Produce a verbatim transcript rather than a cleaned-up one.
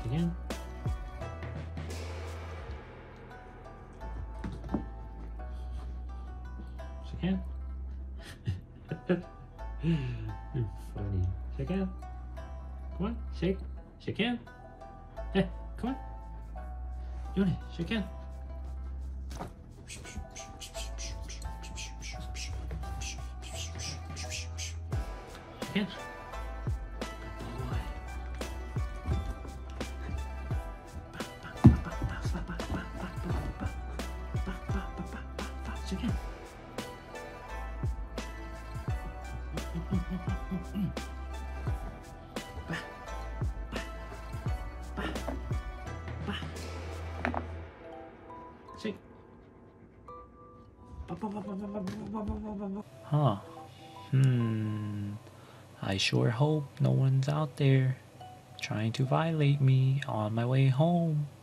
again. Shake again. You're funny. Shake again. Come on, shake. Shake again. Hey, come on. Yone, shake again. Again. Good boy. Again. Shake. Huh. Hmm. I sure hope no one's out there trying to violate me on my way home.